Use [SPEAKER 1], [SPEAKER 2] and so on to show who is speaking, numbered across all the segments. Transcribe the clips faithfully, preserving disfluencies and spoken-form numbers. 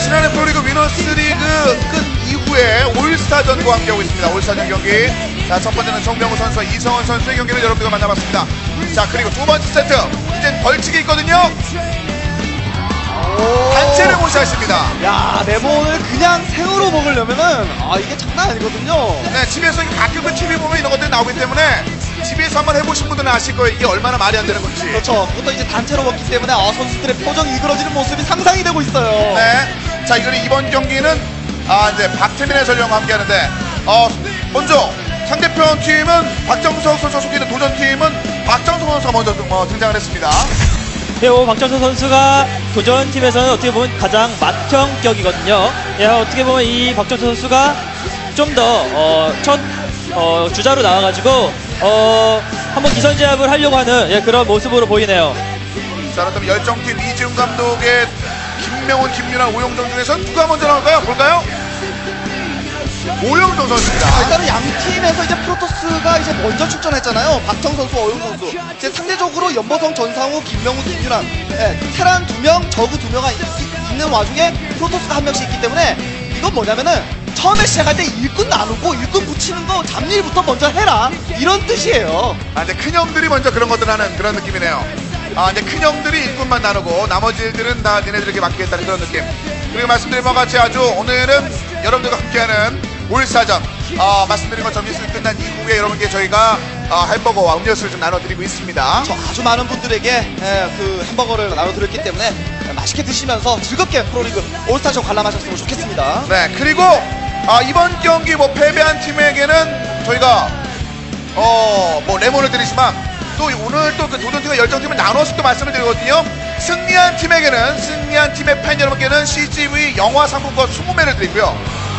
[SPEAKER 1] 지난해 프로리그 위너스리그 끝 이후에 올스타전과 함께하고 있습니다. 올스타전 경기. 자, 첫 번째는 정명우 선수와 이성원 선수의 경기를 여러분들과 만나봤습니다. 자, 그리고 두 번째 세트. 이젠 벌칙이 있거든요. 단체를 모셔하십니다.
[SPEAKER 2] 야, 레몬을 그냥 생으로 먹으려면은 아 이게 장난 아니거든요.
[SPEAKER 1] 네, 집에서 가끔 그 티비 보면 이런 것들이 나오기 때문에 집에서 한번 해보신 분들은 아실 거예요. 이게 얼마나 말이 안 되는 건지.
[SPEAKER 2] 그렇죠. 그것도 이제 단체로 먹기 때문에 아, 선수들의 표정이 이그러지는 모습이 상상이 되고 있어요.
[SPEAKER 1] 네. 자, 이거는 이번 경기는 아 이제 박태민의 전령과 함께하는데 어 먼저 상대편 팀은 박정석 선수 속에 있는 도전팀은 박정석 선수가 먼저 어, 등장을 했습니다.
[SPEAKER 3] 네, 박정석 선수가 도전팀에서는 어떻게 보면 가장 맏형격이거든요. 예, 어떻게 보면 이 박정석 선수가 좀 더 어, 첫 어, 주자로 나와가지고 어, 한번 기선제압을 하려고 하는 예, 그런 모습으로 보이네요.
[SPEAKER 1] 자, 그렇다면 열정팀 이지훈 감독의 김명훈, 김윤환, 오영종 중에서 누가 먼저 나올까요? 볼까요? 오영종 선수입니다.
[SPEAKER 2] 아, 일단은 양 팀에서 이제 프로토스가 이제 먼저 출전했잖아요. 박정 선수, 오영 선수. 이제 상대적으로 연보성, 전상우, 김명훈, 김윤환, 예, 테란 두 명, 저그 두 명이 있는 와중에 프로토스가 한 명씩 있기 때문에 이건 뭐냐면은 처음에 시작할 때 일꾼 나누고 일꾼 붙이는 거 잡일부터 먼저 해라 이런 뜻이에요.
[SPEAKER 1] 아, 이제 큰형들이 먼저 그런 것들 하는 그런 느낌이네요. 아, 이제 큰형들이 일꾼만 나누고 나머지들은 다 니네들에게 맡기겠다는 그런 느낌. 그리고 말씀드린 바와 같이 아주 오늘은 여러분들과 함께하는 올스타전 아, 말씀드린 것처럼 미술 끝난 이후에 여러분께 저희가 아, 햄버거와 음료수를 좀 나눠드리고 있습니다.
[SPEAKER 2] 저 아주 많은 분들에게 예, 그 햄버거를 나눠드렸기 때문에 예, 맛있게 드시면서 즐겁게 프로리그 올스타전 관람하셨으면 좋겠습니다.
[SPEAKER 1] 네, 그리고 아, 이번 경기 뭐 패배한 팀에게는 저희가 어, 뭐 레몬을 드리지만 또 오늘 또 그 도전팀과 열정팀을 나눠서 또 말씀을 드리거든요. 승리한 팀에게는 승리한 팀의 팬 여러분께는 씨지브이 영화 상품권 이십 매를 드리고요.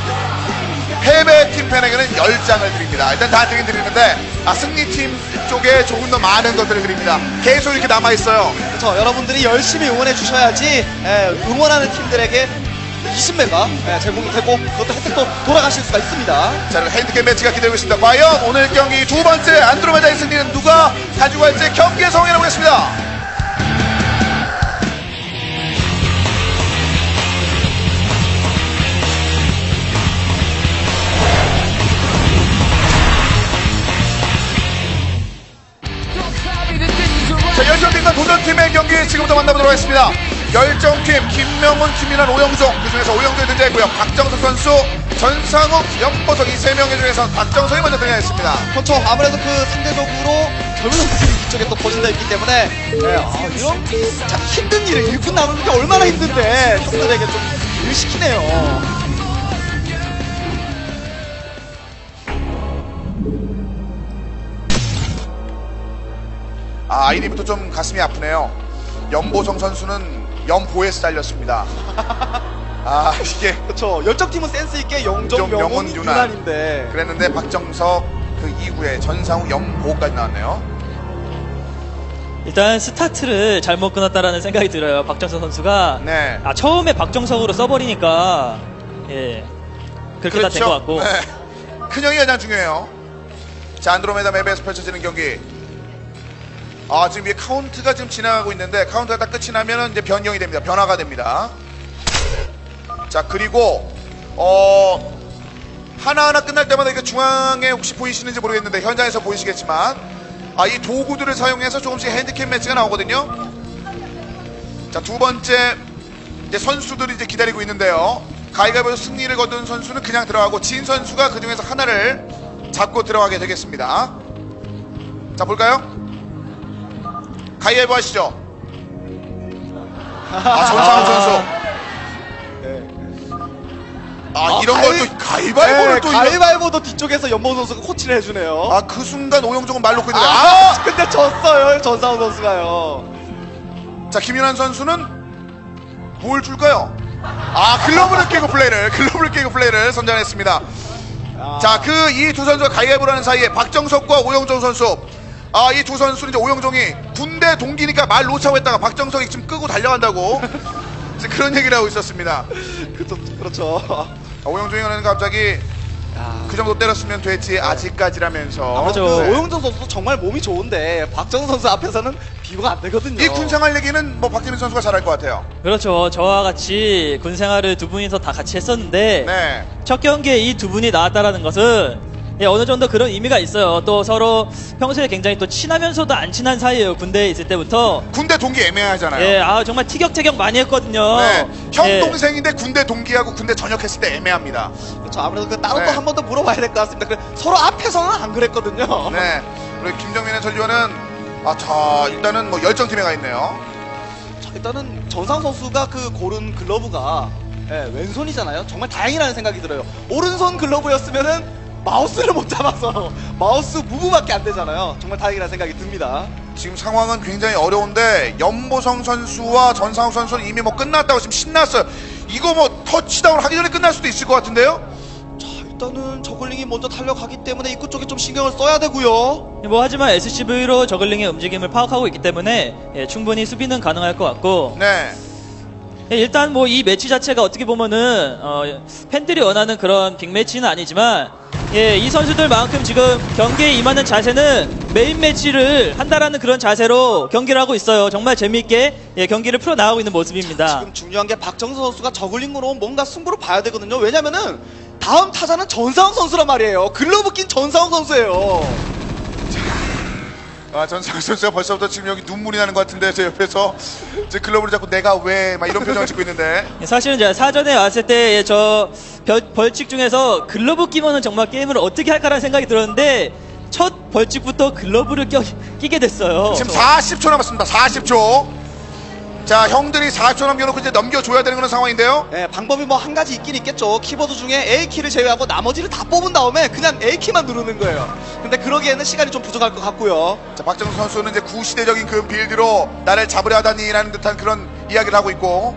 [SPEAKER 1] 패배팀 팬에게는 열 장을 드립니다. 일단 다 드긴 드리는데 아, 승리팀 쪽에 조금 더 많은 것들을 드립니다. 계속 이렇게 남아있어요.
[SPEAKER 2] 그렇죠. 여러분들이 열심히 응원해 주셔야지 예, 응원하는 팀들에게 이십 매가 예, 제공이 되고 그것도 혜택도 돌아가실 수가 있습니다.
[SPEAKER 1] 자, 그럼 핸드캡 매치가 기다리고 있습니다. 과연 오늘 경기 두 번째 안드로메다의 승리는 누가 가지고 갈지 경기의 성공이라고 보겠습니다. 자, 열정팀과 도전팀의 경기 지금부터 만나보도록 하겠습니다. 열정팀 김명훈, 김민환, 오영종, 그 중에서 오영종이 등장했고요. 박정석 선수, 전상욱, 연보석 이 세 명의 중에서 박정석이 먼저 등장했습니다.
[SPEAKER 2] 그렇죠. 아무래도 그 상대적으로 젊은 선수들이 이쪽에 또 퍼진다 있기 때문에 예, 아, 이런 참 힘든 일을 일꾼 나누는 게 얼마나 힘든데 형들에게 좀 일 시키네요.
[SPEAKER 1] 아, 아이디부터 좀 가슴이 아프네요. 연보성 선수는 연보에서 잘렸습니다. 아, 이게
[SPEAKER 2] 그렇죠. 열정팀은 센스 있게 영정, 명훈, 윤환인데
[SPEAKER 1] 그랬는데 박정석 그 이후에 전상우, 연보까지 나왔네요.
[SPEAKER 3] 일단 스타트를 잘못 끊었다라는 생각이 들어요. 박정석 선수가.
[SPEAKER 1] 네.
[SPEAKER 3] 아, 처음에 박정석으로 써버리니까 예 그렇게
[SPEAKER 1] 그렇죠.
[SPEAKER 3] 다 된 것 같고.
[SPEAKER 1] 네. 큰형이 가장 중요해요. 자, 안드로메다 맵에서 펼쳐지는 경기. 아, 지금 이 카운트가 지금 지나가고 있는데 카운트가 딱 끝이 나면은 이제 변경이 됩니다. 변화가 됩니다. 자, 그리고 어 하나하나 끝날 때마다 이게 중앙에 혹시 보이시는지 모르겠는데 현장에서 보이시겠지만 아, 이 도구들을 사용해서 조금씩 핸디캡 매치가 나오거든요. 자, 두 번째 이제 선수들이 이제 기다리고 있는데요. 가위가위보에서 승리를 거둔 선수는 그냥 들어가고 진 선수가 그 중에서 하나를 잡고 들어가게 되겠습니다. 자, 볼까요? 가위바위보 하시죠. 아, 전상욱 선수. 아,
[SPEAKER 2] 아,
[SPEAKER 1] 이런
[SPEAKER 2] 가위-
[SPEAKER 1] 걸 또 가위바위보를
[SPEAKER 2] 네,
[SPEAKER 1] 또
[SPEAKER 2] 가위바위보도 뒤쪽에서 연보성 선수가 코치를 해주네요.
[SPEAKER 1] 아, 그 순간 오영종은 말 놓고 있는데
[SPEAKER 2] 아,
[SPEAKER 1] 아!
[SPEAKER 2] 근데 졌어요 전상우 선수가요.
[SPEAKER 1] 자, 김윤환 선수는 뭘 줄까요? 아, 글러브를 깨고 플레이를 글러브를 깨고 플레이를 선전했습니다.
[SPEAKER 2] 아.
[SPEAKER 1] 자, 그 이 두 선수가 가위바위보를 하는 사이에 박정석과 오영종 선수, 아, 이 두 선수는 이제 오영종이 군대 동기니까 말 놓자고 했다가 박정석이 지금 끄고 달려간다고 이제 그런 얘기를 하고 있었습니다.
[SPEAKER 2] 그렇죠. 그렇죠.
[SPEAKER 1] 아, 오영종이는 갑자기
[SPEAKER 2] 야.
[SPEAKER 1] 그 정도 때렸으면 되지 아직까지라면서.
[SPEAKER 3] 아무죠.
[SPEAKER 2] 그
[SPEAKER 3] 네.
[SPEAKER 2] 오영정 선수도 정말 몸이 좋은데 박정우 선수 앞에서는 비교가 안 되거든요.
[SPEAKER 1] 이 군생활 얘기는 뭐 박재민 선수가 잘할 것 같아요.
[SPEAKER 3] 그렇죠. 저와 같이 군 생활을 두 분이서 다 같이 했었는데
[SPEAKER 1] 네.
[SPEAKER 3] 첫 경기에 이 두 분이 나왔다라는 것은 예, 어느 정도 그런 의미가 있어요. 또 서로 평소에 굉장히 또 친하면서도 안 친한 사이예요. 군대에 있을 때부터.
[SPEAKER 1] 군대 동기 애매하잖아요.
[SPEAKER 3] 예, 아 정말 티격태격 많이 했거든요.
[SPEAKER 1] 네. 형
[SPEAKER 3] 예.
[SPEAKER 1] 동생인데 군대 동기하고 군대 전역했을 때 애매합니다.
[SPEAKER 2] 그렇죠. 아무래도 그 따로
[SPEAKER 1] 네.
[SPEAKER 2] 또 한 번 더 물어봐야 될 것 같습니다. 그 서로 앞에서는 안 그랬거든요.
[SPEAKER 1] 네. 우리 김정민의 전리원은 아, 자, 일단은 뭐 열정팀에 가 있네요.
[SPEAKER 2] 자, 일단은 전상 선수가 그 고른 글러브가 예, 왼손이잖아요. 정말 다행이라는 생각이 들어요. 오른손 글러브였으면은 마우스를 못 잡아서 마우스 무브밖에 안 되잖아요. 정말 다행이라는 생각이 듭니다.
[SPEAKER 1] 지금 상황은 굉장히 어려운데 연보성 선수와 전상욱 선수는 이미 뭐 끝났다고 지금 신났어요. 이거 뭐 터치다운 하기 전에 끝날 수도 있을 것 같은데요?
[SPEAKER 2] 자, 일단은 저글링이 먼저 달려가기 때문에 입구 쪽에 좀 신경을 써야 되고요.
[SPEAKER 3] 뭐 하지만 에스씨브이로 저글링의 움직임을 파악하고 있기 때문에 예, 충분히 수비는 가능할 것 같고
[SPEAKER 1] 네.
[SPEAKER 3] 예, 일단 뭐 이 매치 자체가 어떻게 보면은 어, 팬들이 원하는 그런 빅매치는 아니지만 예, 이 선수들만큼 지금 경기에 임하는 자세는 메인 매치를 한다라는 그런 자세로 경기를 하고 있어요. 정말 재미있게 예, 경기를 풀어나가고 있는 모습입니다.
[SPEAKER 2] 지금 중요한 게 박정수 선수가 저글링으로 뭔가 승부를 봐야 되거든요. 왜냐면은 다음 타자는 전상욱 선수란 말이에요. 글러브 낀 전상욱 선수예요.
[SPEAKER 1] 아, 전상욱 선수가 벌써부터 지금 여기 눈물이 나는 것 같은데 제 옆에서 제 글러브를 잡고 내가 왜 막 이런 표정을 짓고 있는데.
[SPEAKER 3] 예, 사실은 제가 사전에 왔을 때 예, 저 벌칙 중에서 글러브 끼면은 정말 게임을 어떻게 할까라는 생각이 들었는데 첫 벌칙부터 글러브를 껴, 끼게 됐어요.
[SPEAKER 1] 지금 사십 초 남았습니다. 사십 초. 자, 형들이 사십 초 남겨놓고 이제 넘겨줘야 되는 그런 상황인데요.
[SPEAKER 2] 예, 방법이 뭐 한 가지 있긴 있겠죠. 키보드 중에 A키를 제외하고 나머지를 다 뽑은 다음에 그냥 A키만 누르는 거예요. 근데 그러기에는 시간이 좀 부족할 것 같고요.
[SPEAKER 1] 자, 박정수 선수는 이제 구시대적인 그 빌드로 나를 잡으려 하다니라는 듯한 그런 이야기를 하고 있고.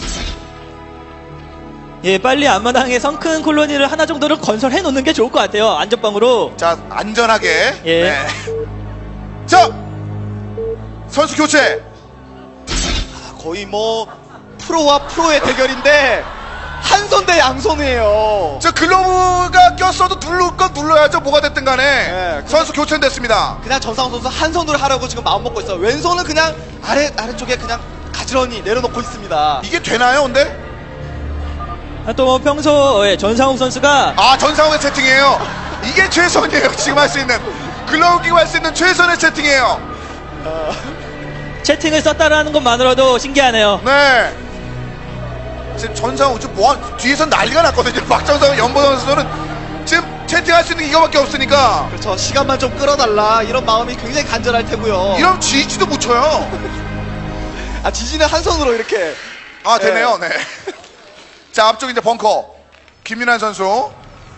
[SPEAKER 3] 예, 빨리 앞마당에 성큰 콜로니를 하나 정도를 건설해 놓는 게 좋을 것 같아요. 안전방으로.
[SPEAKER 1] 자, 안전하게.
[SPEAKER 3] 예.
[SPEAKER 1] 네. 자, 선수 교체.
[SPEAKER 2] 거의 뭐 프로와 프로의 대결인데 한 손 대 양손이에요.
[SPEAKER 1] 저 글러브가 꼈어도 누를 건 눌러야죠. 뭐가 됐든 간에.
[SPEAKER 2] 네,
[SPEAKER 1] 선수 교체됐습니다.
[SPEAKER 2] 그냥 전상욱 선수 한 손으로 하라고 지금 마음 먹고 있어요. 왼손은 그냥 아래 아래쪽에 그냥 가지런히 내려놓고 있습니다.
[SPEAKER 1] 이게 되나요, 근데?
[SPEAKER 3] 아, 또 뭐 평소 예, 전상욱 선수가
[SPEAKER 1] 아, 전상욱의 채팅이에요. 이게 최선이에요. 지금 할 수 있는. 글러브 끼고 할 수 있는 최선의 채팅이에요.
[SPEAKER 3] 채팅을 썼다라는 것만으로도 신기하네요.
[SPEAKER 1] 네. 지금 전상욱 지금 뭐 뒤에서 난리가 났거든요. 박정상욱 연보성 선수는 지금 채팅할 수 있는 게 이거밖에 없으니까
[SPEAKER 2] 그렇죠. 시간만 좀 끌어달라 이런 마음이 굉장히 간절할 테고요.
[SPEAKER 1] 이러면 지지도 못 쳐요.
[SPEAKER 2] 아 지지는 한 손으로 이렇게.
[SPEAKER 1] 아, 되네요. 네. 자, 앞쪽 이제 벙커 김윤환 선수,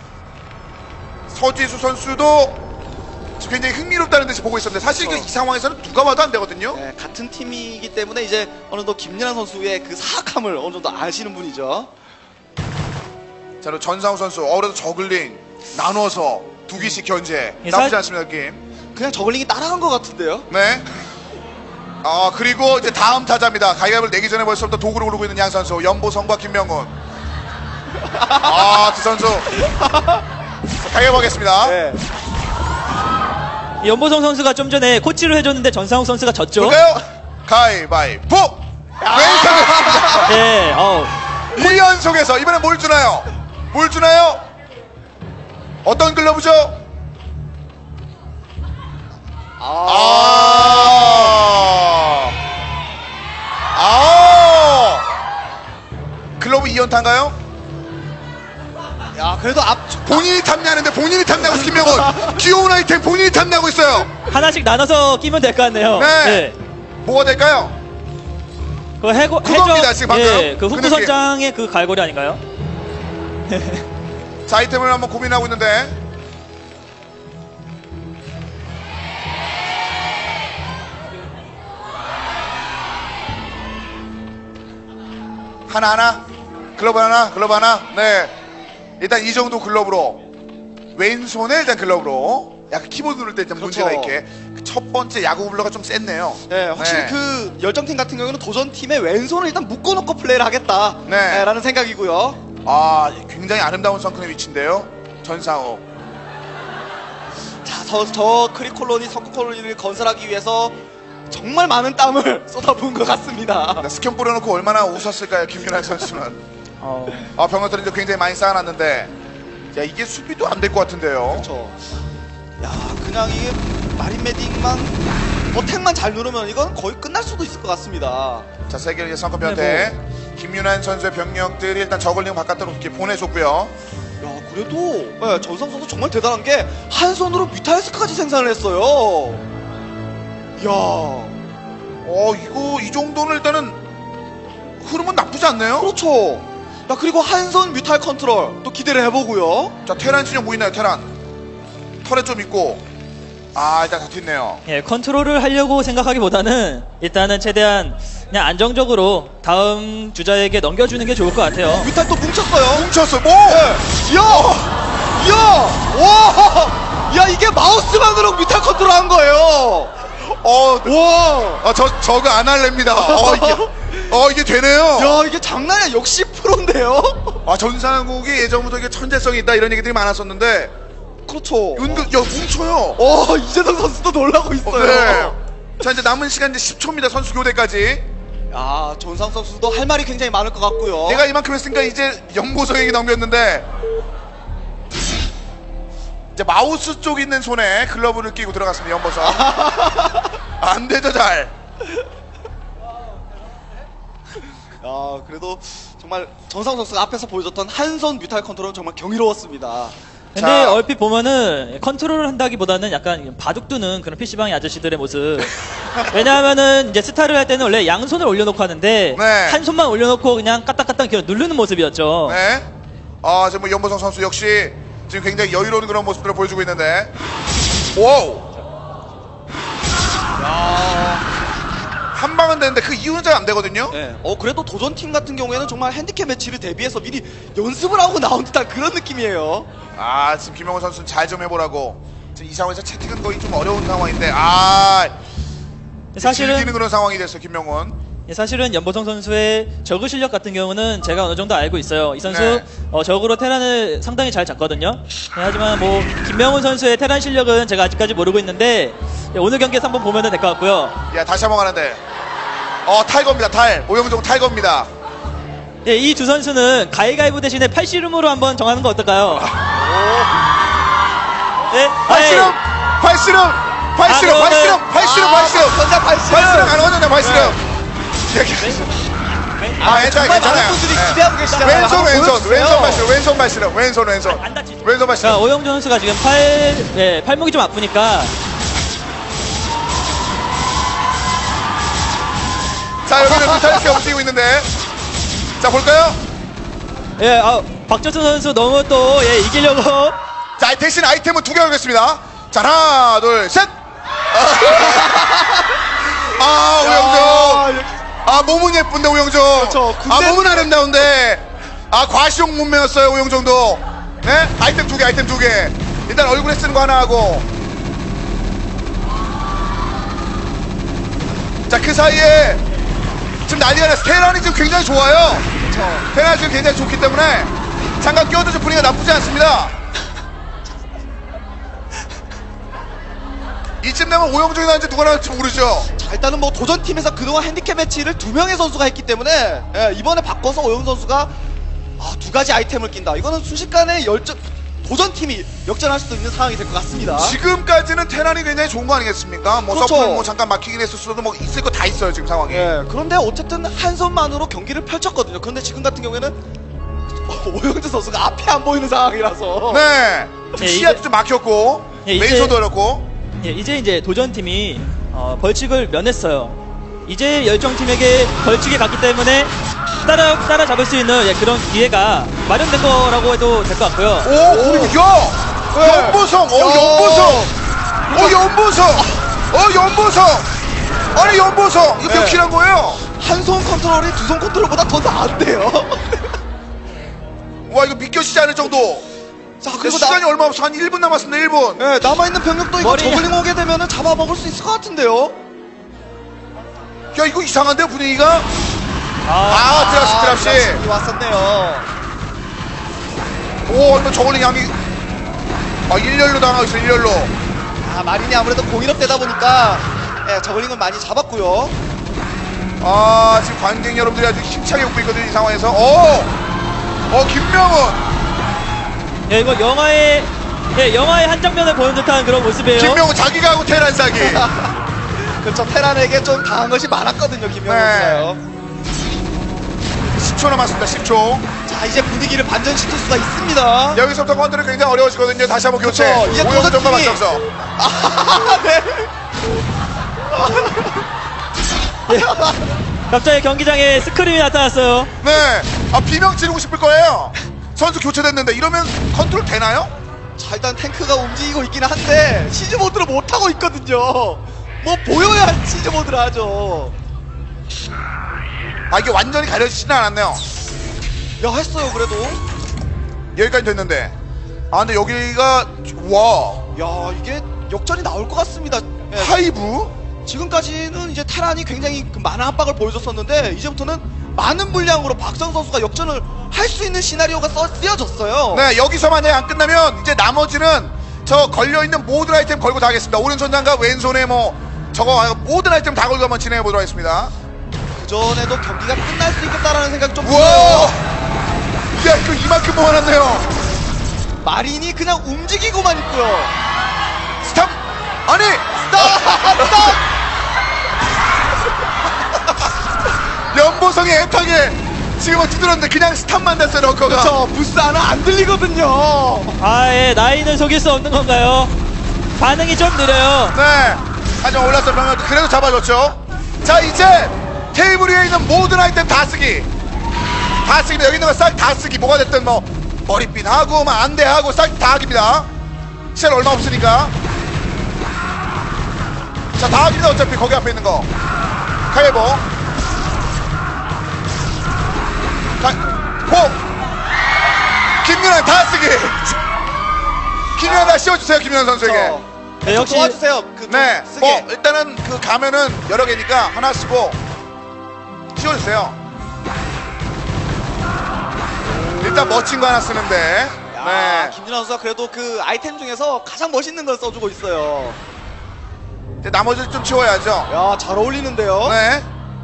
[SPEAKER 1] 서지수 선수도 굉장히 흥미롭다는 듯이 보고 있었는데 사실
[SPEAKER 2] 그렇죠.
[SPEAKER 1] 이 상황에서는 누가 봐도 안 되거든요.
[SPEAKER 2] 네, 같은 팀이기 때문에 이제 어느 정도 김연아 선수의 그 사악함을 어느 정도 아시는 분이죠.
[SPEAKER 1] 자, 그리고 전상우 선수 어그래도 저글링 나눠서 두 개씩 견제
[SPEAKER 3] 예,
[SPEAKER 1] 나쁘지
[SPEAKER 3] 사-
[SPEAKER 1] 않습니다. 게임.
[SPEAKER 2] 그냥 저글링이 따라간 것 같은데요.
[SPEAKER 1] 네. 아, 그리고 이제 다음 타자입니다. 가위바위보를 내기 전에 벌써부터 도구를 고르고 있는 양 선수 연보성과 김명훈. 아, 두 선수 가위바위보 하겠습니다.
[SPEAKER 2] 네.
[SPEAKER 3] 연보성 선수가 좀 전에 코치를 해줬는데 전상욱 선수가 졌죠.
[SPEAKER 1] 볼까요? 가위바위보. 왼손.
[SPEAKER 3] 예, 어,
[SPEAKER 1] 이 연속에서 이번엔 뭘 주나요? 뭘 주나요? 어떤 글러브죠? 아, 아, 글러브 이 연타인가요?
[SPEAKER 2] 야 그래도 앞
[SPEAKER 1] 본인이 탐내하는데 본인이 탐내고 있어. 김명훈 귀여운 아이템 본인이 탐내고 있어요.
[SPEAKER 3] 하나씩 나눠서 끼면 될 것 같네요.
[SPEAKER 1] 네.
[SPEAKER 3] 예.
[SPEAKER 1] 뭐가 될까요?
[SPEAKER 3] 그 해고,
[SPEAKER 1] 그겁니다, 지금 방금.
[SPEAKER 3] 예, 그
[SPEAKER 1] 그
[SPEAKER 3] 후보
[SPEAKER 1] 느낌.
[SPEAKER 3] 선장의 그 갈고리 아닌가요?
[SPEAKER 1] 자, 아이템을 한번 고민하고 있는데 하나 하나 글러브 하나 글러브 하나. 네, 일단 이 정도 글러브로 왼손에 일단 글러브로 약간 키보드 누를 때 일단
[SPEAKER 2] 그렇죠.
[SPEAKER 1] 문제가 있게 그첫 번째 야구 블러가 좀 셌네요.
[SPEAKER 2] 네, 확실히
[SPEAKER 1] 네.
[SPEAKER 2] 그 열정팀 같은 경우는 도전팀의 왼손을 일단 묶어놓고 플레이를 하겠다
[SPEAKER 1] 네.
[SPEAKER 2] 네, 라는 생각이고요.
[SPEAKER 1] 아, 굉장히 아름다운 선크림 위치인데요. 전상우.
[SPEAKER 2] 자, 저, 저 크리콜로니, 석구 콜로니를 건설하기 위해서 정말 많은 땀을 쏟아부은 것 같습니다.
[SPEAKER 1] 스캔 뿌려놓고 얼마나 웃었을까요, 김윤환 선수는.
[SPEAKER 3] 어,
[SPEAKER 1] 아, 병력들이 이제 굉장히 많이 쌓아놨는데, 야, 이게 수비도 안 될 것 같은데요.
[SPEAKER 2] 그렇죠. 야, 그냥 이게 마린 메딕만 뭐 탱만 잘 누르면 이건 거의 끝날 수도 있을 것 같습니다.
[SPEAKER 1] 자, 세계의 성급 변태. 김윤환 선수의 병력들이 일단 저글링 바깥으로 이렇게 보내줬고요.
[SPEAKER 2] 야, 그래도 네, 전상 선수 정말 대단한 게 한 손으로 뮤탈스까지 생산을 했어요. 야,
[SPEAKER 1] 어, 이거, 이 정도는 일단은 흐름은 나쁘지 않네요?
[SPEAKER 2] 그렇죠. 야, 그리고 한 손 뮤탈 컨트롤 또 기대를 해보고요.
[SPEAKER 1] 자, 테란 진영 보이나요, 테란? 털에 좀 있고. 아, 일단 다 튀네요.
[SPEAKER 3] 예, 컨트롤을 하려고 생각하기보다는 일단은 최대한 그냥 안정적으로 다음 주자에게 넘겨주는 게 좋을 것 같아요.
[SPEAKER 2] 뮤탈 또 뭉쳤어요.
[SPEAKER 1] 뭉쳤어, 뭐!
[SPEAKER 2] 네. 야! 야! 와! 야, 이게 마우스만으로 뮤탈 컨트롤 한 거예요.
[SPEAKER 1] 어,
[SPEAKER 2] 와!
[SPEAKER 1] 아, 저, 저거 안 할랍니다. 어, 이게, 어, 이게 되네요.
[SPEAKER 2] 야, 이게 장난이야. 역시 프로인데요?
[SPEAKER 1] 아, 전상욱이 예전부터 이게 천재성이 있다 이런 얘기들이 많았었는데,
[SPEAKER 2] 그렇죠.
[SPEAKER 1] 은근, 야, 뭉쳐요.
[SPEAKER 2] 어, 이재성 선수도 놀라고 있어요.
[SPEAKER 1] 네. 자, 이제 남은 시간 이제 십 초입니다. 선수 교대까지.
[SPEAKER 2] 야, 전상 선수도 할 말이 굉장히 많을 것 같고요.
[SPEAKER 1] 내가 이만큼 했으니까 이제 연보성에게 넘겼는데, 이제 마우스 쪽 있는 손에 글러브를 끼고 들어갔습니다. 연보성. 안 되죠, 잘.
[SPEAKER 2] 야, 그래도 정말 전상 선수가 앞에서 보여줬던 한 손 뮤탈 컨트롤은 정말 경이로웠습니다.
[SPEAKER 3] 근데
[SPEAKER 1] 자.
[SPEAKER 3] 얼핏 보면은 컨트롤을 한다기보다는 약간 바둑 두는 그런 피시방의 아저씨들의 모습. 왜냐하면은 이제 스타를 할 때는 원래 양손을 올려놓고 하는데
[SPEAKER 1] 네.
[SPEAKER 3] 한 손만 올려놓고 그냥 까딱까딱 이렇게 누르는 모습이었죠.
[SPEAKER 1] 네. 아, 지금 뭐 연보성 선수 역시 지금 굉장히 여유로운 그런 모습들을 보여주고 있는데. 와우! 한 방은 되는데 그 이유는 잘 안 되거든요?
[SPEAKER 2] 네. 어, 그래도 도전팀 같은 경우에는 정말 핸디캡 매치를 대비해서 미리 연습을 하고 나온 듯한 그런 느낌이에요.
[SPEAKER 1] 아, 지금 김영호 선수는 잘 좀 해보라고. 지금 이 상황에서 채팅은 거의 좀 어려운 상황인데, 아.
[SPEAKER 3] 사실은
[SPEAKER 1] 즐기는 그런 상황이 됐어, 김명훈.
[SPEAKER 3] 예, 사실은 연보성 선수의 저그 실력 같은 경우는 제가 어느 정도 알고 있어요. 이 선수
[SPEAKER 1] 네.
[SPEAKER 3] 어, 저그로 테란을 상당히 잘 잡거든요. 네, 하지만 뭐 김명훈 선수의 테란 실력은 제가 아직까지 모르고 있는데 예, 오늘 경기에서 한번 보면 될 것 같고요.
[SPEAKER 1] 야, 다시 한번 가는데. 어, 탈거입니다, 탈. 오영종 탈거입니다.
[SPEAKER 3] 예, 이 두 선수는 가위가위보 대신에 팔씨름으로 한번 정하는 거 어떨까요? 예,
[SPEAKER 1] 팔씨름! 팔씨름! 팔씨름!
[SPEAKER 3] 아,
[SPEAKER 1] 팔씨름! 팔씨름! 팔씨름!
[SPEAKER 2] 전자 팔씨름!
[SPEAKER 1] 팔씨름! 가능하잖아요, 팔씨름! 아, 괜찮아요,
[SPEAKER 2] 정말 많은
[SPEAKER 1] 괜찮아요.
[SPEAKER 2] 분들이
[SPEAKER 1] 네.
[SPEAKER 2] 기대하고 계시잖아요.
[SPEAKER 1] 왼손,
[SPEAKER 2] 한번
[SPEAKER 1] 왼손,
[SPEAKER 2] 보여주세요.
[SPEAKER 1] 왼손 팔씨름, 왼손 팔씨름, 왼손, 왼손.
[SPEAKER 3] 안 다치죠.
[SPEAKER 1] 왼손 팔씨름.
[SPEAKER 3] 자, 오영준 선수가 지금 팔, 예, 팔목이 좀 아프니까
[SPEAKER 1] 자, 여기는 뮤탈리스가 움직이고 있는데. 자, 볼까요?
[SPEAKER 3] 예, 아, 박정수 선수 너무 또 예, 이기려고
[SPEAKER 1] 자, 대신 아이템은 두 개 하겠습니다. 자, 하나, 둘, 셋! 아, 오영종! 아, 몸은 예쁜데, 오영종!
[SPEAKER 2] 그렇죠.
[SPEAKER 1] 아,
[SPEAKER 2] 근데-
[SPEAKER 1] 몸은 아름다운데! 아, 과시용 몸매였어요, 오영종도! 네? 아이템 두 개, 아이템 두 개. 일단 얼굴에 쓰는 거 하나 하고. 자, 그 사이에 지금 난리가 났어. 테란이 지금 굉장히 좋아요. 테란이 지금 굉장히 좋기 때문에 잠깐 끼워드는 분위기가 나쁘지 않습니다. 이쯤 되면 오영종이 나올지 누가 나올지 모르죠.
[SPEAKER 2] 자, 일단은 뭐 도전팀에서 그동안 핸디캡 매치를 두 명의 선수가 했기 때문에 예, 이번에 바꿔서 오영 선수가 아, 두 가지 아이템을 낀다. 이거는 순식간에 열전 도전팀이 역전할 수도 있는 상황이 될 것 같습니다.
[SPEAKER 1] 지금까지는 테란이 굉장히 좋은 거 아니겠습니까? 뭐
[SPEAKER 2] 그렇죠.
[SPEAKER 1] 서플 뭐 잠깐 막히긴 했었어도 뭐 있을 거 다 있어요 지금 상황이.
[SPEAKER 2] 예, 그런데 어쨌든 한 손만으로 경기를 펼쳤거든요. 그런데 지금 같은 경우에는 오영준 선수가 앞에 안 보이는 상황이라서
[SPEAKER 1] 네.
[SPEAKER 3] 예,
[SPEAKER 1] 시야도
[SPEAKER 3] 이제-
[SPEAKER 1] 좀 막혔고
[SPEAKER 3] 예, 이제-
[SPEAKER 1] 메이저도 어렵고.
[SPEAKER 3] 예, 이제 이제 도전팀이 어, 벌칙을 면했어요. 이제 열정팀에게 벌칙이 갔기 때문에 따라 따라 잡을 수 있는 예, 그런 기회가 마련된 거라고 해도 될 것 같고요.
[SPEAKER 1] 오, 그리고 야!
[SPEAKER 2] 네.
[SPEAKER 1] 연보성! 어,
[SPEAKER 2] 야.
[SPEAKER 1] 연보성! 어, 연보성! 어, 연보성! 아니, 연보성! 이거
[SPEAKER 2] 네.
[SPEAKER 1] 몇 킬 한 거예요?
[SPEAKER 2] 한 손 컨트롤이 두 손 컨트롤보다 더 나은데요.
[SPEAKER 1] 와, 이거 믿겨지지 않을 정도.
[SPEAKER 2] 자,
[SPEAKER 1] 그리고
[SPEAKER 2] 그리고
[SPEAKER 1] 시간이
[SPEAKER 2] 나,
[SPEAKER 1] 얼마 없어. 한 일 분 남았습니다, 일 분.
[SPEAKER 2] 예, 남아있는 병력도 이거
[SPEAKER 3] 머리-
[SPEAKER 2] 저글링 오게 되면 잡아먹을 수 있을 것 같은데요.
[SPEAKER 1] 야, 이거 이상한데요, 분위기가?
[SPEAKER 3] 아,
[SPEAKER 1] 아, 드랍시, 드랍시.
[SPEAKER 2] 드랍시 왔었네요.
[SPEAKER 1] 오, 또 저걸링 양이 아, 일렬로 당하고 있어, 일렬로.
[SPEAKER 2] 아, 마린이 아무래도 공일업 되다 보니까 예, 저글링을 많이 잡았고요.
[SPEAKER 1] 아, 지금 관객 여러분들이 아주 힘차게 웃고 있거든요, 이 상황에서. 오! 어, 김명훈!
[SPEAKER 3] 예, 이거 영화의 예, 영화의 한 장면을 보는 듯한 그런 모습이에요.
[SPEAKER 1] 김명훈 자기가 하고 테란 싸기.
[SPEAKER 2] 그렇죠. 테란에게 좀 당한 것이 많았거든요, 김명훈
[SPEAKER 1] 네.
[SPEAKER 2] 선수가요.
[SPEAKER 1] 십 초 남았습니다, 십 초.
[SPEAKER 2] 자, 이제 분위기를 반전시킬 수가 있습니다.
[SPEAKER 1] 여기서부터 컨트롤이 굉장히 어려워지거든요. 다시 한번 교체.
[SPEAKER 2] 그렇죠. 이제
[SPEAKER 1] 오영정과
[SPEAKER 2] 도전팀이-
[SPEAKER 1] 박정석.
[SPEAKER 2] 아, 네.
[SPEAKER 3] 예. 갑자기 경기장에 스크림이 나타났어요.
[SPEAKER 1] 네. 아, 비명 지르고 싶을 거예요. 선수 교체됐는데 이러면 컨트롤 되나요?
[SPEAKER 2] 자, 일단 탱크가 움직이고 있긴 한데 시즈 모드를 못 하고 있거든요. 뭐 보여야 시즈 모드를 하죠.
[SPEAKER 1] 아, 이게 완전히 가려지지는 않았네요.
[SPEAKER 2] 야, 했어요 그래도.
[SPEAKER 1] 여기까지 됐는데. 아, 근데 여기가 와
[SPEAKER 2] 야, 이게 역전이 나올 것 같습니다. 예,
[SPEAKER 1] 하이브.
[SPEAKER 2] 지금까지는 이제 테란이 굉장히 그 많은 압박을 보여줬었는데 이제부터는 많은 물량으로 박정 선수가 역전을 할 수 있는 시나리오가 써, 쓰여졌어요.
[SPEAKER 1] 네, 여기서 만약에 안 끝나면 이제 나머지는 저 걸려있는 모든 아이템 걸고 다 하겠습니다. 오른손 장갑, 왼손에 뭐 저거 모든 아이템 다 걸고 한번 진행해 보도록 하겠습니다.
[SPEAKER 2] 그 전에도 경기가 끝날 수 있겠다라는 생각이 좀
[SPEAKER 1] 우와!
[SPEAKER 2] 들어요.
[SPEAKER 1] 야, 이거 이만큼 모아놨네요.
[SPEAKER 2] 마린이 그냥 움직이고만 있고요.
[SPEAKER 1] 스탑! 아니! 연보성이 애타게 지금 두드렸는데 그냥 스탑만 됐어요, 러커가.
[SPEAKER 2] 그렇죠. 부스 하나 안 들리거든요.
[SPEAKER 3] 아, 예, 나이는 속일 수 없는 건가요? 반응이 좀 느려요.
[SPEAKER 1] 네. 하지만 올랐어, 병력 그래도 잡아줬죠. 자, 이제 테이블 위에 있는 모든 아이템 다 쓰기. 다 쓰기입니다. 여기 있는 거 싹 다 쓰기. 뭐가 됐든 뭐 머리핀 하고 뭐 안대하고 싹 다 하기입니다. 시간 얼마 없으니까. 자, 다 하기입니다. 어차피 거기 앞에 있는 거. 카이버. 가, 포. 김윤환 다 쓰기. 김윤환 다 씌워주세요. 김윤환 선수에게.
[SPEAKER 2] 그렇죠.
[SPEAKER 3] 네, 역시
[SPEAKER 2] 도와주세요. 그
[SPEAKER 1] 네,
[SPEAKER 2] 쓰게.
[SPEAKER 1] 뭐 일단은 그 가면은 여러 개니까 하나 쓰고 씌워주세요. 일단 멋진 거 하나 쓰는데.
[SPEAKER 2] 야,
[SPEAKER 1] 네.
[SPEAKER 2] 김준환 선수가 그래도 그 아이템 중에서 가장 멋있는 걸 써주고 있어요.
[SPEAKER 1] 이제 나머지를 좀 치워야죠.
[SPEAKER 2] 야, 잘 어울리는데요.
[SPEAKER 1] 네.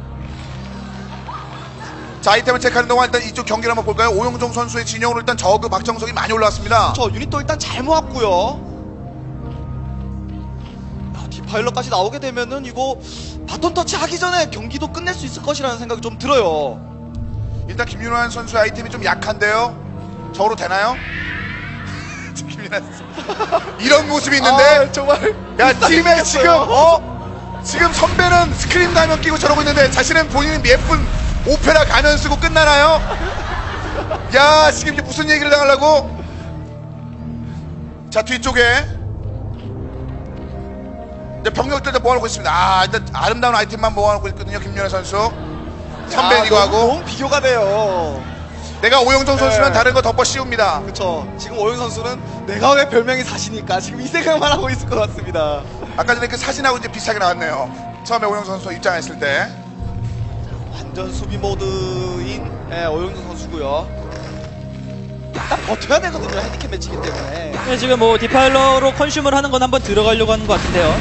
[SPEAKER 1] 자, 아이템을 체크하는 동안 일단 이쪽 경기를 한번 볼까요? 오영종 선수의 진영으로 일단 저그 박정석이 많이 올라왔습니다.
[SPEAKER 2] 저 유닛도 일단 잘 모았고요. 야, 디파일러까지 나오게 되면은 이거 바톤 터치 하기 전에 경기도 끝낼 수 있을 것이라는 생각이 좀 들어요.
[SPEAKER 1] 일단 김윤환 선수의 아이템이 좀 약한데요. 저로 되나요? 김윤환 선수. 이런 모습이 있는데.
[SPEAKER 2] 아, 정말.
[SPEAKER 1] 야, 팀에
[SPEAKER 2] 불쌍했어요.
[SPEAKER 1] 지금 어? 지금 선배는 스크린 가면 끼고 저러고 있는데 자신은 본인은 예쁜 오페라 가면 쓰고 끝나나요? 야, 지금 이제 무슨 얘기를 당하려고? 자, 뒤쪽에 이제 병력들 다 모아놓고 있습니다. 아, 일단 아름다운 아이템만 모아놓고 있거든요, 김연아 선수. 선배는
[SPEAKER 2] 야,
[SPEAKER 1] 이거
[SPEAKER 2] 너무,
[SPEAKER 1] 하고
[SPEAKER 2] 너무 비교가 돼요.
[SPEAKER 1] 내가 오영종 선수는
[SPEAKER 2] 네.
[SPEAKER 1] 다른 거 덮어 씌웁니다.
[SPEAKER 2] 그쵸. 지금 오영 선수는 내가 왜 별명이 사시니까 지금 이 생각만 하고 있을 것 같습니다.
[SPEAKER 1] 아까 전에 그 사진하고 이제 비슷하게 나왔네요. 처음에 오영종 선수 입장했을 때.
[SPEAKER 2] 완전 수비 모드인 예, 오영준 선수고요. 딱 버텨야 되거든요. 핸디캡 매치기 때문에.
[SPEAKER 3] 네, 지금 뭐 디파일러로 컨슘을 하는 건 한번 들어가려고 하는 것 같은데요.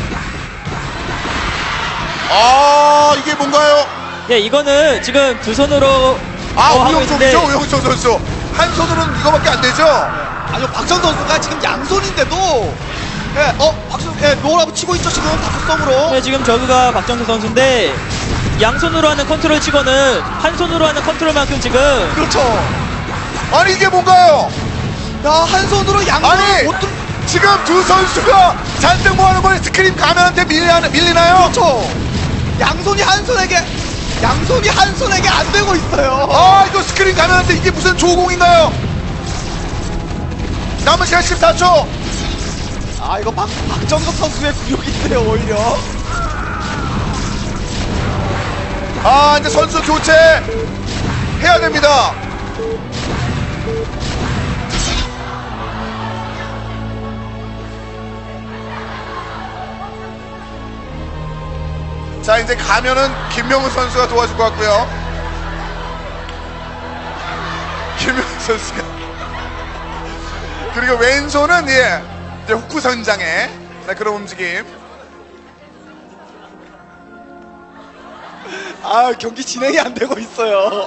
[SPEAKER 1] 아, 이게 뭔가요?
[SPEAKER 3] 예, 이거는 지금 두 손으로
[SPEAKER 1] 아,
[SPEAKER 3] 어, 하고 있는데
[SPEAKER 1] 오영종이죠, 오영종 선수. 한 손으로는 이거밖에 안 되죠?
[SPEAKER 2] 아니요, 박정 선수가 지금 양손인데도 예, 어, 박정, 예, 노라고 치고 있죠, 지금 다크성으로.
[SPEAKER 3] 네, 지금 저그가 박정수 선수인데 양손으로 하는 컨트롤 치고는 한 손으로 하는 컨트롤만큼 지금
[SPEAKER 2] 그렇죠.
[SPEAKER 1] 아니, 이게 뭔가요?
[SPEAKER 2] 야, 한 손으로 양손을
[SPEAKER 1] 아니,
[SPEAKER 2] 못 들,
[SPEAKER 1] 지금 두 선수가 잔뜩 모아놓은 거에 스크린 가면한테 밀리나, 밀리나요?
[SPEAKER 2] 그렇죠. 양손이 한 손에게, 양손이 한 손에게 안 되고 있어요.
[SPEAKER 1] 아, 이거 스크린 가면한테 이게 무슨 조공인가요? 남은 시간 십사 초.
[SPEAKER 2] 아, 이거 박, 박정석 선수의 굴욕인데요, 오히려.
[SPEAKER 1] 아, 이제 선수 교체 해야 됩니다. 자, 이제 가면은 김명훈 선수가 도와줄 것 같고요. 김명훈 선수가. 그리고 왼손은 예 이제 후쿠 선장의 네, 그런 움직임.
[SPEAKER 2] 아, 경기 진행이 안 되고 있어요.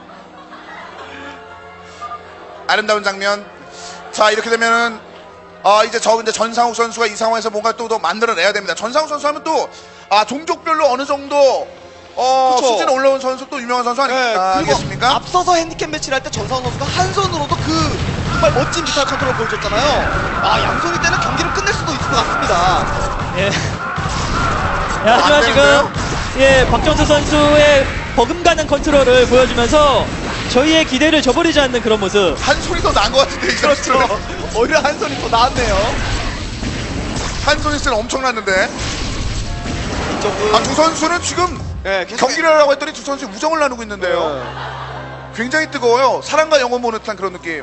[SPEAKER 1] 아름다운 장면. 자, 이렇게 되면은 아 이제 저 이제 전상욱 선수가 이 상황에서 뭔가 또 더 만들어내야 됩니다. 전상욱 선수 하면 또 아 종족별로 어느 정도 어
[SPEAKER 2] 그쵸.
[SPEAKER 1] 수준 올라온 선수 또 유명한 선수 아니,
[SPEAKER 2] 네,
[SPEAKER 1] 아,
[SPEAKER 2] 그리고
[SPEAKER 1] 아니겠습니까?
[SPEAKER 2] 앞서서 핸디캡 매치를 할 때 전상훈 선수가 한 손으로도 그 정말 멋진 비타 컨트롤 보여줬잖아요. 아, 양손이 때는 경기를 끝낼 수도 있을 것 같습니다.
[SPEAKER 3] 예. 예, 하지만
[SPEAKER 1] 안
[SPEAKER 3] 지금
[SPEAKER 1] 되는데요?
[SPEAKER 3] 예 박정수 선수의 버금가는 컨트롤을 보여주면서 저희의 기대를 저버리지 않는 그런 모습.
[SPEAKER 1] 한 손이 더 나은 것 같은데 이
[SPEAKER 2] 그렇죠.
[SPEAKER 1] 선수는.
[SPEAKER 2] 오히려 한 손이 더 나았네요.
[SPEAKER 1] 한 손이 쓰는 엄청났는데
[SPEAKER 2] 이쪽은
[SPEAKER 1] 아, 두 선수는 지금
[SPEAKER 2] 네, 계속
[SPEAKER 1] 경기를 하라고 했더니 두 선수 우정을 나누고 있는데요.
[SPEAKER 2] 네.
[SPEAKER 1] 굉장히 뜨거워요. 사랑과 영혼 보는 듯한 그런 느낌.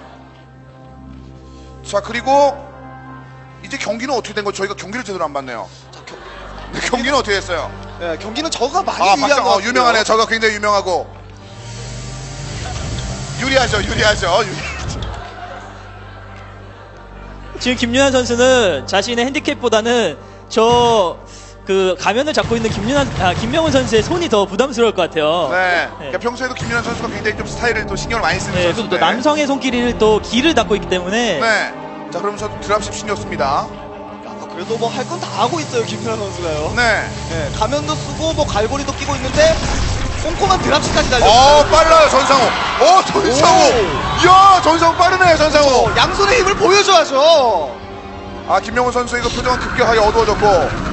[SPEAKER 1] 자, 그리고 이제 경기는 어떻게 된 거죠? 저희가 경기를 제대로 안 봤네요.
[SPEAKER 2] 자, 겨,
[SPEAKER 1] 경기는 어떻게 됐어요?
[SPEAKER 2] 네, 경기는 저가 많이
[SPEAKER 1] 아,
[SPEAKER 2] 유리한
[SPEAKER 1] 박정,
[SPEAKER 2] 것
[SPEAKER 1] 어,
[SPEAKER 2] 같아요.
[SPEAKER 1] 유명하네요. 저가 굉장히 유명하고 유리하죠, 유리하죠. 유리.
[SPEAKER 3] 지금 김윤환 선수는 자신의 핸디캡보다는 저 그 가면을 잡고 있는 김윤환, 아, 김명훈 선수의 손이 더 부담스러울 것 같아요.
[SPEAKER 1] 네.
[SPEAKER 3] 네.
[SPEAKER 1] 그러니까 평소에도 김윤환 선수가 굉장히 좀 스타일을 또 신경을 많이 쓰는
[SPEAKER 3] 네, 그리고
[SPEAKER 1] 선수인데.
[SPEAKER 3] 또 남성의 손길을 또 길을 닦고 있기 때문에
[SPEAKER 1] 네. 자, 그럼 저도 드랍십 신경 씁니다.
[SPEAKER 2] 아, 그래도 뭐 할 건 다 하고 있어요, 김민환 선수가요.
[SPEAKER 1] 네.
[SPEAKER 2] 네, 가면도 쓰고 뭐 갈고리도 끼고 있는데 꼼꼼한 드랍시까지
[SPEAKER 1] 어,
[SPEAKER 2] 달렸어요.
[SPEAKER 1] 빨라요, 전상우. 어, 전상우. 이야, 전상우 빠르네, 전상우.
[SPEAKER 2] 어, 양손의 힘을 보여줘야죠.
[SPEAKER 1] 아, 김명훈 선수 이거 표정은 급격하게 어두워졌고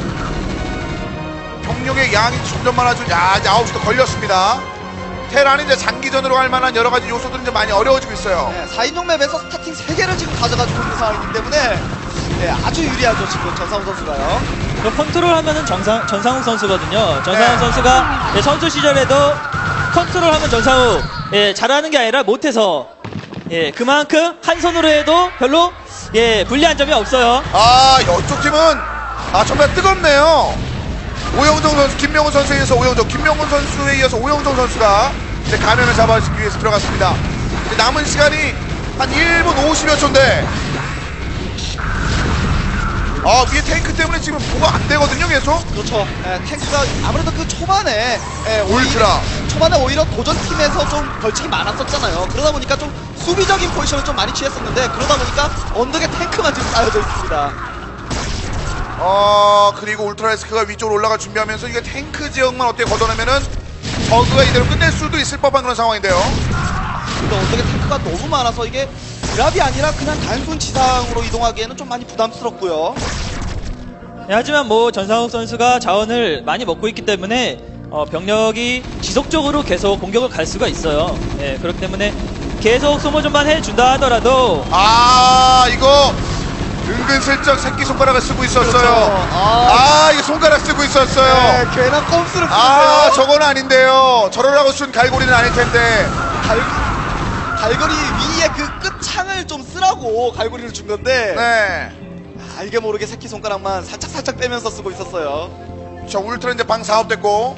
[SPEAKER 1] 병력의 양이 점점 많아지고 야, 이제 아홉 시도 걸렸습니다. 테란이 이제 장기전으로 할 만한 여러 가지 요소들은 이제 많이 어려워지고 있어요.
[SPEAKER 2] 네, 사 인용 맵에서 스타팅 세 개를 지금 가져가지고 있는 상황이기 때문에 네, 아주 유리하죠, 지금 전상훈 선수가요.
[SPEAKER 3] 그 컨트롤 하면은 정상, 전상욱 선수거든요. 전상욱
[SPEAKER 1] 네.
[SPEAKER 3] 선수가 예, 선수 시절에도 컨트롤 하면 전상욱 예, 잘하는 게 아니라 못해서 예, 그만큼 한 손으로 해도 별로 예, 불리한 점이 없어요.
[SPEAKER 1] 아, 이쪽 팀은 아 정말 뜨겁네요. 오영정 선수, 김명훈 선수에 이어서 오영정, 김명훈 선수에 이어서 오영정 선수가 이제 가면을 잡아주기 위해서 들어갔습니다. 이제 남은 시간이 한 일 분 오십여 초인데 아, 위에 탱크 때문에 지금 뭐가 안 되거든요, 계속.
[SPEAKER 2] 그렇죠. 네, 탱크가 아무래도 그 초반에 네,
[SPEAKER 1] 울트라.
[SPEAKER 2] 오히려, 초반에 오히려 도전팀에서 좀 벌칙이 많았었잖아요. 그러다 보니까 좀 수비적인 포지션을 좀 많이 취했었는데 그러다 보니까 언덕에 탱크만 지금 쌓여져 있습니다.
[SPEAKER 1] 어, 그리고 울트라리스크가 위쪽으로 올라갈 준비하면서 이게 탱크 지역만 어떻게 걷어내면은 저그가 이대로 끝낼 수도 있을 법한 그런 상황인데요.
[SPEAKER 2] 근데 언덕에 탱크가 너무 많아서 이게 드랍이 아니라 그냥 단순 지상으로 이동하기에는 좀 많이 부담스럽고요.
[SPEAKER 3] 예, 하지만 뭐 전상욱 선수가 자원을 많이 먹고 있기 때문에 어, 병력이 지속적으로 계속 공격을 갈 수가 있어요. 예, 그렇기 때문에 계속 소모전만 해준다 하더라도
[SPEAKER 1] 아, 이거 은근슬쩍 새끼손가락을 쓰고 있었어요.
[SPEAKER 2] 그렇죠.
[SPEAKER 1] 아,
[SPEAKER 2] 아,
[SPEAKER 1] 이게 손가락 쓰고 있었어요.
[SPEAKER 2] 네, 괜한 꼼수를
[SPEAKER 1] 아,
[SPEAKER 2] 부르세요.
[SPEAKER 1] 저건 아닌데요. 저러라고 쓴 갈고리는 아닐 텐데.
[SPEAKER 2] 갈, 갈고리 위에 그 끝창을 좀 쓰라고 갈고리를 준 건데
[SPEAKER 1] 네.
[SPEAKER 2] 알게 모르게 새끼손가락만 살짝살짝 빼면서 쓰고 있었어요.
[SPEAKER 1] 자, 울트라 이제 방 사업 됐고.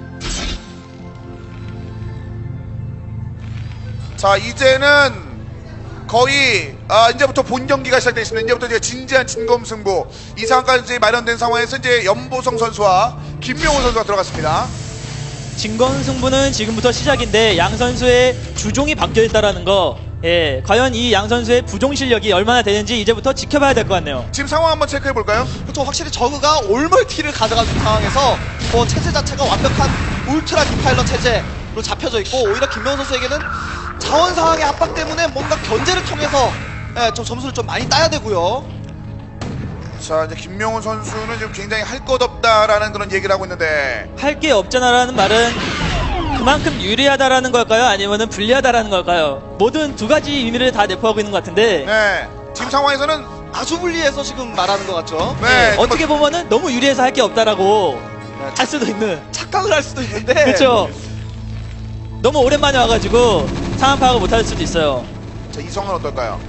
[SPEAKER 1] 자, 이제는 거의 아, 이제부터 본 경기가 시작되어 있습니다. 이제부터 이제 진지한 진검승부 이 상황까지 마련된 상황에서 이제 연보성 선수와 김명훈 선수가 들어갔습니다.
[SPEAKER 3] 진건 승부는 지금부터 시작인데 양 선수의 주종이 바뀌어 있다라는 거, 예, 과연 이 양 선수의 부종 실력이 얼마나 되는지 이제부터 지켜봐야 될 것 같네요.
[SPEAKER 1] 지금 상황 한번 체크해 볼까요?
[SPEAKER 2] 그렇죠. 확실히 저그가 올멀티를 가져가는 상황에서 뭐 체제 자체가 완벽한 울트라 디파일러 체제로 잡혀져 있고 오히려 김명훈 선수에게는 자원 상황의 압박 때문에 뭔가 견제를 통해서 예, 좀 점수를 좀 많이 따야 되고요.
[SPEAKER 1] 자, 이제 김명훈 선수는 지금 굉장히 할 것 없다라는 그런 얘기를 하고 있는데.
[SPEAKER 3] 할 게 없잖아라는 말은 그만큼 유리하다라는 걸까요? 아니면은 불리하다라는 걸까요? 모든 두 가지 의미를 다 내포하고 있는 것 같은데
[SPEAKER 1] 네. 지금 상황에서는
[SPEAKER 2] 아주 불리해서 지금 말하는 것 같죠.
[SPEAKER 1] 네.
[SPEAKER 3] 예, 어떻게 보면은 너무 유리해서 할 게 없다라고
[SPEAKER 2] 네,
[SPEAKER 3] 할 수도 있는.
[SPEAKER 2] 착각을 할 수도 있는데
[SPEAKER 3] 그렇죠. 너무 오랜만에 와가지고 상황 파악을 못할 수도 있어요.
[SPEAKER 1] 자, 이성은 어떨까요?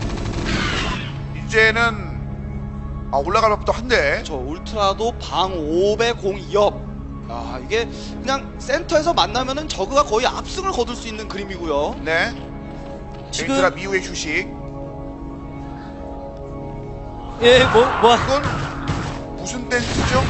[SPEAKER 1] 이제는 아, 올라갈 법도 한데.
[SPEAKER 2] 저 울트라도 방 오백 공이업. 아, 이게 그냥 센터에서 만나면은 저그가 거의 압승을 거둘 수 있는 그림이고요.
[SPEAKER 1] 네.
[SPEAKER 3] 지금-
[SPEAKER 1] 지금 미후의 휴식.
[SPEAKER 3] 예, 뭐, 뭐.
[SPEAKER 1] 이건 무슨 댄스죠?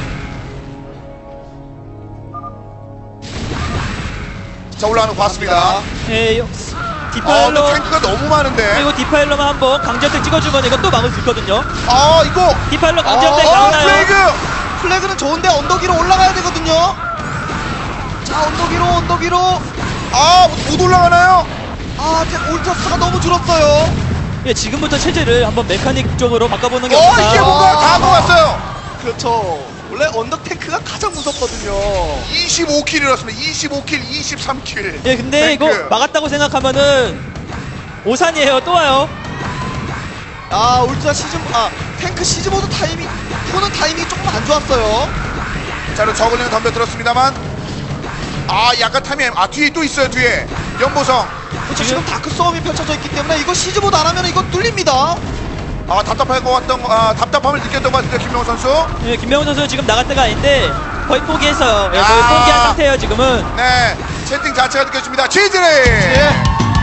[SPEAKER 1] 자, 올라가는 거 봤습니다.
[SPEAKER 3] 예, 요-
[SPEAKER 1] 아,
[SPEAKER 3] 디파일러.
[SPEAKER 1] 근데 탱크가 너무 많은데.
[SPEAKER 3] 그리고 디파일러만 한번 강제어택 찍어주면 이거 또 막을 수 있거든요.
[SPEAKER 1] 아, 이거.
[SPEAKER 3] 디파일러 강제어택
[SPEAKER 1] 어,
[SPEAKER 3] 나오나요?
[SPEAKER 1] 플레이그!
[SPEAKER 2] 플래그는 좋은데 언덕 위로 올라가야 되거든요. 자, 언덕 위로, 언덕 위로.
[SPEAKER 1] 아, 못 올라가나요?
[SPEAKER 2] 아, 태- 올터스가 너무 줄었어요.
[SPEAKER 3] 예, 지금부터 체제를 한번 메카닉 쪽으로 바꿔보는 게
[SPEAKER 1] 어,
[SPEAKER 3] 어떨까?
[SPEAKER 1] 이게 뭔가 다 먹었어요.
[SPEAKER 2] 그렇죠. 원래 언덕 탱크가 가장 무섭거든요.
[SPEAKER 1] 이십오 킬이었습니다. 이십오 킬, 이십삼 킬.
[SPEAKER 3] 예, 근데
[SPEAKER 1] 탱크.
[SPEAKER 3] 이거 막았다고 생각하면은 오산이에요. 또 와요.
[SPEAKER 2] 아, 울트라 시즌, 아, 탱크 시즈모드 타이밍, 이거는 타이밍이 조금 안 좋았어요.
[SPEAKER 1] 자, 그리고 저글링은 덤벼들었습니다만. 아, 약간 타이밍. 아, 뒤에 또 있어요, 뒤에. 연보성.
[SPEAKER 2] 그렇죠. 지금 다크 싸움이 펼쳐져 있기 때문에 이거 시즈모드 안 하면 이거 뚫립니다.
[SPEAKER 1] 아, 답답할 것 같던, 아, 답답함을 느꼈던 것 같은데, 김명호 선수.
[SPEAKER 3] 예, 김명훈 선수 지금 나갈 때가 아닌데 거의 포기했어요. 예, 거의
[SPEAKER 1] 아.
[SPEAKER 3] 포기한 상태예요, 지금은.
[SPEAKER 1] 네. 채팅 자체가 느껴집니다. 치즈리!
[SPEAKER 2] 예.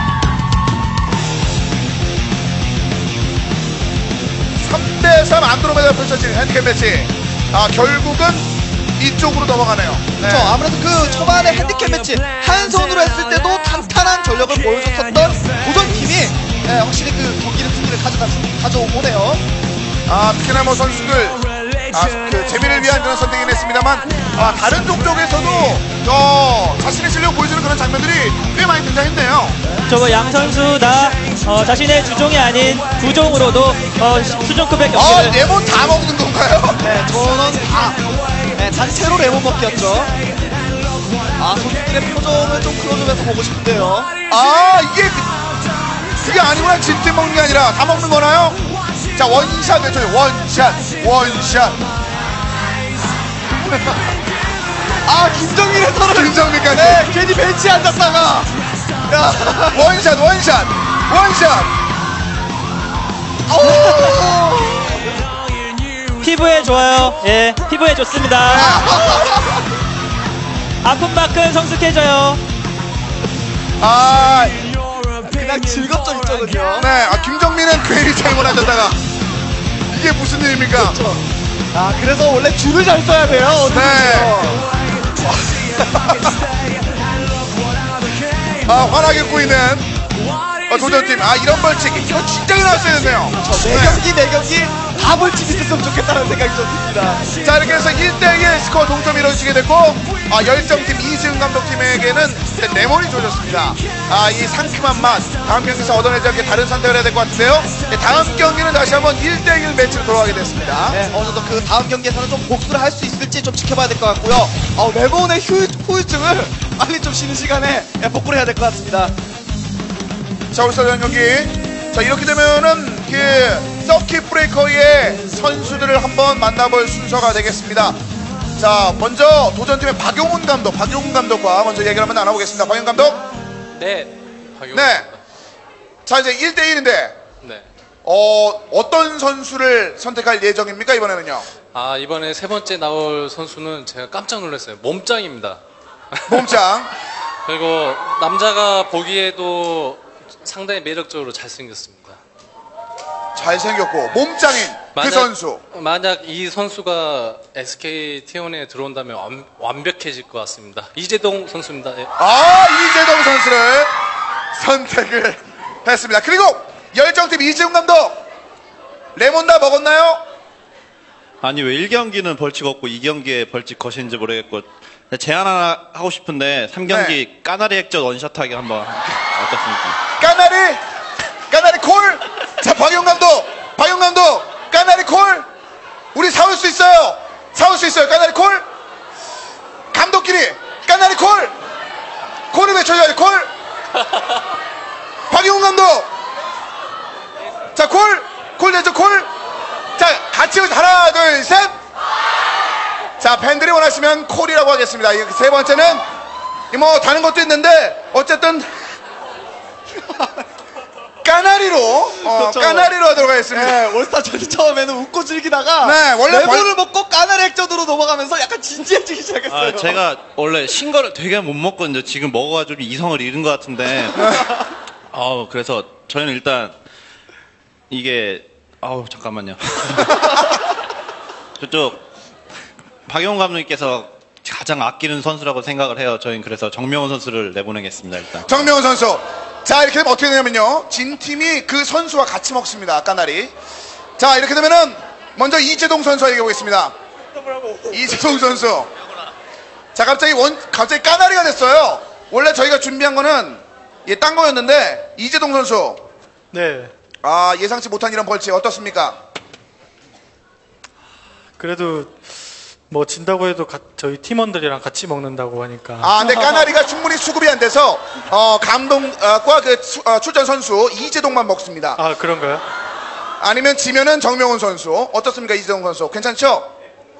[SPEAKER 1] 삼 대 삼 안드로메다 펼쳐지는 핸디캡 매치. 아, 결국은 이쪽으로 넘어가네요. 네.
[SPEAKER 2] 그렇죠. 아무래도 그 초반에 핸디캡 매치 한 손으로 했을 때도 탄탄한 전력을 보여줬었던 도전팀이 예, 확실히 그 경기를 승리를 가져다 가져오네요.
[SPEAKER 1] 아, 특히나 뭐 선수들, 아, 그 재미를 위한 그런 선택이긴 했습니다만, 아, 다른 종족에서도, 어, 자신의 실력을 보여주는 그런 장면들이 꽤 많이 등장했네요.
[SPEAKER 3] 저거 양 선수 다 어, 자신의 주종이 아닌 부종으로도 어, 수종급의
[SPEAKER 1] 아,
[SPEAKER 3] 경기를
[SPEAKER 1] 레몬 다 먹는 건가요?
[SPEAKER 2] 네, 저는 다 네, 단체로 레몬 먹기였죠. 아, 선수들의 표정을 좀 클로즈업해서 보고 싶은데요.
[SPEAKER 1] 아, 이게, 그, 그게 아니구나. 진짜 먹는 게 아니라 다 먹는 거나요? 자, 원샷 외쳐요. 원샷, 원샷.
[SPEAKER 2] 아, 김정민 해설은
[SPEAKER 1] 김정민까지.
[SPEAKER 2] 네, 괜히 벤치에 앉았다가 야,
[SPEAKER 1] 원샷, 원샷, 원샷.
[SPEAKER 3] 피부에 좋아요. 예, 피부에 좋습니다. 아픈 만큼 성숙해져요.
[SPEAKER 1] 아,
[SPEAKER 2] 그냥 즐겁죠 이쪽은요.
[SPEAKER 1] 네. 아, 김정민은 괜히 잘못하셨다가. 이게 무슨 일입니까?
[SPEAKER 2] 그렇죠. 아, 그래서 원래 줄을 잘 써야 돼요.
[SPEAKER 1] 네. 아, 환하게 꾸이는 어, 도전팀. 아, 이런 벌칙. 이거 진짜 나왔어야 했네요.
[SPEAKER 2] 네 경기 네 경기 다 벌칙이 있었으면 좋겠다는 생각이 좀 듭니다.
[SPEAKER 1] 자, 이렇게 해서 일 대 일 스코어 동점 이루어지게 됐고, 아, 열정팀 이승훈 감독팀에게는 레몬이 조졌습니다. 아, 이 상큼한 맛, 다음 경기에서 얻어내지 않게 다른 선택을 해야 될 것 같은데요. 네, 다음 경기는 다시 한번 일 대 일 매치로 돌아가게 됐습니다.
[SPEAKER 2] 네, 어느 정도 그 다음 경기에서는 좀 복수를 할 수 있을지 좀 지켜봐야 될 것 같고요. 어, 레몬의 휴, 후유증을 빨리 좀 쉬는 시간에 예, 복구를 해야 될 것 같습니다.
[SPEAKER 1] 자, 울산 경기. 자, 이렇게 되면은 그 서킷 브레이커의 선수들을 한번 만나볼 순서가 되겠습니다. 자, 먼저 도전팀의 박용훈 감독, 박용훈 감독과 먼저 얘기를 한번 나눠보겠습니다. 박용훈 감독.
[SPEAKER 4] 네, 박용훈.
[SPEAKER 1] 네. 자, 이제 일 대 일인데
[SPEAKER 4] 네.
[SPEAKER 1] 어, 어떤 선수를 선택할 예정입니까, 이번에는요?
[SPEAKER 4] 아, 이번에 세 번째 나올 선수는 제가 깜짝 놀랐어요. 몸짱입니다.
[SPEAKER 1] 몸짱.
[SPEAKER 4] 그리고 남자가 보기에도 상당히 매력적으로 잘생겼습니다.
[SPEAKER 1] 잘생겼고 몸짱인 그 선수.
[SPEAKER 4] 만약 이 선수가 에스케이 티원에 들어온다면 완, 완벽해질 것 같습니다. 이재동 선수입니다. 예.
[SPEAKER 1] 아, 이재동 선수를 선택을 했습니다. 그리고 열정팀 이재훈 감독, 레몬 다 먹었나요?
[SPEAKER 5] 아니 왜 일 경기는 벌칙 없고 이 경기에 벌칙 거신지 모르겠고 제안 하나 하고 싶은데 삼 경기
[SPEAKER 1] 네.
[SPEAKER 5] 까나리 액젓 원샷하기 한번 어떻습니까?
[SPEAKER 1] 까나리, 까나리 콜. 자, 박용 감독, 박용 감독, 까나리 콜. 우리 사올 수 있어요. 사올 수 있어요. 까나리 콜. 감독끼리 까나리 콜. 콜을 외쳐줘야지. 콜. 박용 감독. 자, 콜, 콜 내줘. 콜. 자, 같이 하나, 둘, 셋. 자, 팬들이 원하시면 콜이라고 하겠습니다. 이 세 번째는 뭐 다른 것도 있는데 어쨌든 까나리로 어,
[SPEAKER 2] 그렇죠.
[SPEAKER 1] 까나리로 하도록 하겠습니다.
[SPEAKER 2] 네, 올스타전이 처음에는 웃고 즐기다가
[SPEAKER 1] 네, 원래
[SPEAKER 2] 레몬을
[SPEAKER 1] 벌-
[SPEAKER 2] 먹고 까나리 액젓으로 넘어가면서 약간 진지해지기 시작했어요.
[SPEAKER 5] 아, 제가 원래 신 거를 되게 못 먹거든요. 지금 먹어가지고 이성을 잃은 것 같은데. 어, 그래서 저희는 일단 이게 아우 잠깐만요. 저쪽 박용훈 감독님께서 가장 아끼는 선수라고 생각을 해요. 저희는 그래서 정명훈 선수를 내보내겠습니다. 일단
[SPEAKER 1] 정명훈 선수. 자, 이렇게 되면 어떻게 되냐면요. 진 팀이 그 선수와 같이 먹습니다. 까나리. 자, 이렇게 되면은 먼저 이재동 선수 얘기해 보겠습니다. 이재동 선수. 자, 갑자기 원 갑자기 까나리가 됐어요. 원래 저희가 준비한 거는 예, 딴 거였는데 이재동 선수.
[SPEAKER 6] 네.
[SPEAKER 1] 아, 예상치 못한 이런 벌칙 어떻습니까?
[SPEAKER 6] 그래도 뭐 진다고 해도 가- 저희 팀원들이랑 같이 먹는다고 하니까.
[SPEAKER 1] 아, 근데 까나리가 충분히 수급이 안 돼서 어, 감독과 그 수- 어, 출전 선수 이재동만 먹습니다.
[SPEAKER 6] 아, 그런가요?
[SPEAKER 1] 아니면 지면은 정명훈 선수. 어떻습니까, 이재동 선수? 괜찮죠?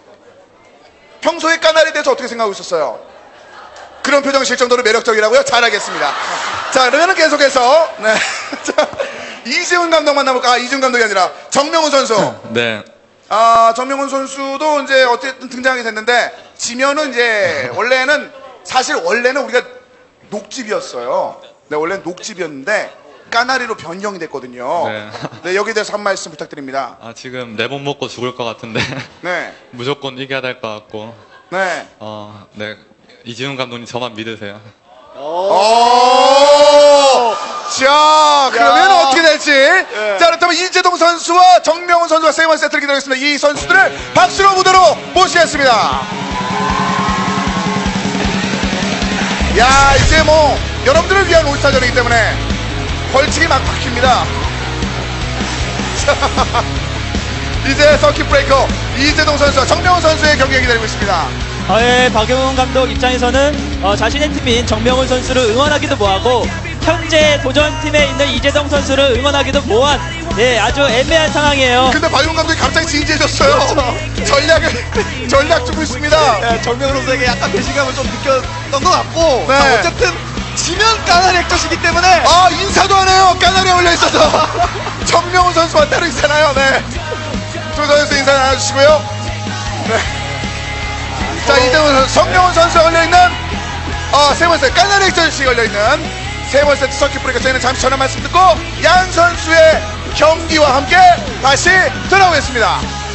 [SPEAKER 1] 평소에 까나리에 대해서 어떻게 생각하고 있었어요? 그런 표정 실 정도로 매력적이라고요? 잘하겠습니다. 자, 그러면은 계속해서 네. 자, 이재훈 감독 만나볼까? 아, 이재훈 감독이 아니라 정명훈 선수.
[SPEAKER 7] 네.
[SPEAKER 1] 아, 정명훈 선수도 이제 어쨌든 등장하게 됐는데 지면은 이제 원래는 사실 원래는 우리가 녹집이었어요. 네, 원래는 녹집이었는데 까나리로 변경이 됐거든요.
[SPEAKER 7] 네.
[SPEAKER 1] 네, 여기에 대해서 한 말씀 부탁드립니다.
[SPEAKER 7] 아, 지금 네 번 먹고 죽을 것 같은데
[SPEAKER 1] 네,
[SPEAKER 7] 무조건 이겨야 될 것 같고.
[SPEAKER 1] 네.
[SPEAKER 7] 어, 네. 이지훈 감독님 저만 믿으세요.
[SPEAKER 1] 오! 자, 그러면
[SPEAKER 2] 야.
[SPEAKER 1] 어떻게 될지. 자, 그렇다면 이재동 선수와 정명훈 선수가 세 번째 세트를 기다리겠습니다. 이 선수들을 박수로 무대로 모시겠습니다. 야, 이제 뭐 여러분들을 위한 올스타전이기 때문에 벌칙이 막 박힙니다. 자, 이제 서킷 브레이커 이재동 선수와 정명훈 선수의 경기가 기다리고 있습니다.
[SPEAKER 3] 어, 예, 박용훈 감독 입장에서는 어, 자신의 팀인 정명훈 선수를 응원하기도 뭐하고 현재 도전팀에 있는 이재동 선수를 응원하기도 뭐한 예, 아주 애매한 상황이에요.
[SPEAKER 1] 근데 박용 감독이 갑자기 진지해졌어요. 전략을 전략 주고 있습니다.
[SPEAKER 2] 네, 정명훈 선수에게 약간 배신감을 좀 느꼈던 것 같고
[SPEAKER 1] 네.
[SPEAKER 2] 자, 어쨌든 지면 까나리 액젓이기 때문에
[SPEAKER 1] 아, 인사도 안 해요. 까나리에 올려 있어서. 정명훈 선수와 따로 있잖아요. 네. 두 선수 인사 나눠주시고요. 네. 자, 이재훈 선수, 정명훈 선수가 걸려있는 어, 세 번째 까나리 액젓이 걸려있는 세 번째 세트 서킷 브레이커. 저희는 잠시 전화 말씀 듣고 양 선수의 경기와 함께 다시 돌아오겠습니다.